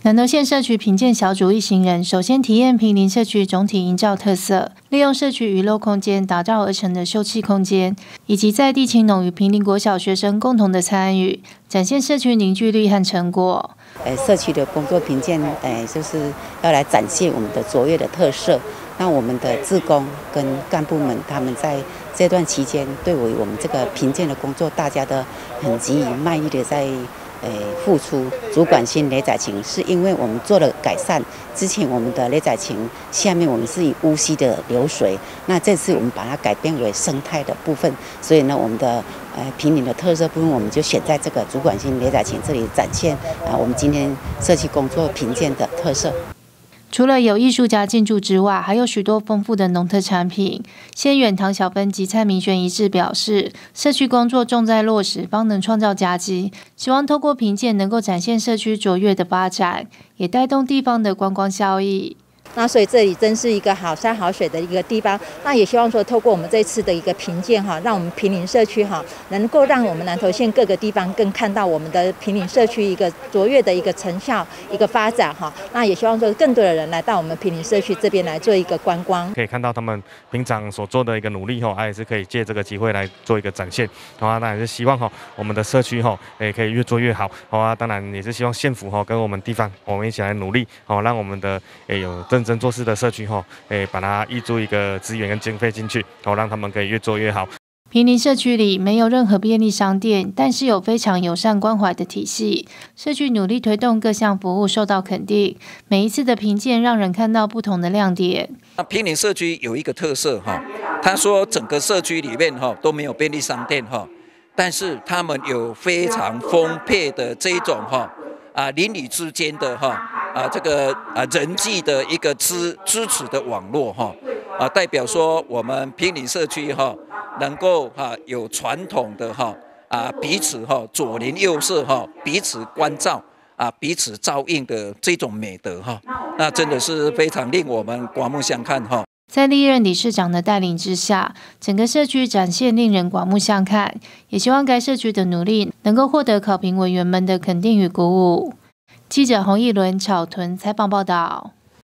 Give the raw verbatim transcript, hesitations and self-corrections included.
南投县社区评鉴小组一行人首先体验坪林社区总体营造特色，利用社区娱乐空间打造而成的休憩空间，以及在地青农与坪林国小学生共同的参与，展现社区凝聚力和成果。 呃，社区的工作评鉴，呃，就是要来展现我们的卓越的特色。那我们的志工跟干部们，他们在这段期间，对我我们这个评鉴的工作，大家都很给予卖力的在。呃，付出主管性雷仔情，是因为我们做了改善。之前我们的雷仔情下面我们是以乌溪的流水，那这次我们把它改变为生态的部分，所以呢，我们的呃坪林的特色部分，我们就选在这个主管性雷仔情这里展现啊、呃，我们今天社区工作评鉴的特色。 除了有艺术家进驻之外，还有许多丰富的农特产品。县远唐小芬及蔡明轩一致表示，社区工作重在落实，方能创造佳绩。希望透过评鉴能够展现社区卓越的发展，也带动地方的观光效益。 那所以这里真是一个好山好水的一个地方。那也希望说，透过我们这次的一个评鉴哈，让我们坪林社区哈，能够让我们南投县各个地方更看到我们的坪林社区一个卓越的一个成效、一个发展哈。那也希望说，更多的人来到我们坪林社区这边来做一个观光， 可以看到他们平常所做的一个努力哈，也是可以借这个机会来做一个展现。好啊，当然是希望哈，我们的社区哈，也可以越做越好。好啊，当然也是希望县府哈跟我们地方，我们一起来努力，好让我们的也有认真做事的社区哈，诶，把它挹注一个资源跟经费进去，好让他们可以越做越好。 坪林社区里没有任何便利商店，但是有非常友善关怀的体系。社区努力推动各项服务受到肯定，每一次的评鉴让人看到不同的亮点。 那坪林社区有一个特色哈，他说整个社区里面哈都没有便利商店哈，但是他们有非常丰沛的这一种哈啊邻里之间的哈。啊，这个啊人际的一个支支持的网络哈，啊代表说我们坪林社区哈能够哈有传统的哈啊彼此哈左邻右舍哈彼此关照啊彼此照应的这种美德哈，那真的是非常令我们刮目相看哈。 在历任理事长的带领之下，整个社区展现令人刮目相看，也希望该社区的努力能够获得考评委员们的肯定与鼓舞。记者洪义伦、草屯采访报道。